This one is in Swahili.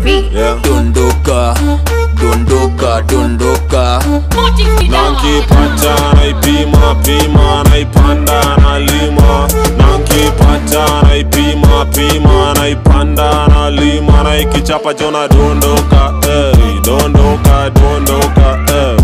Dondoka, dondoka, dondoka. Nankipata naipima pima, naipanda nalima. Nankipata naipima pima, naipanda nalima. Naikichapa jona dondoka, dondoka, dondoka,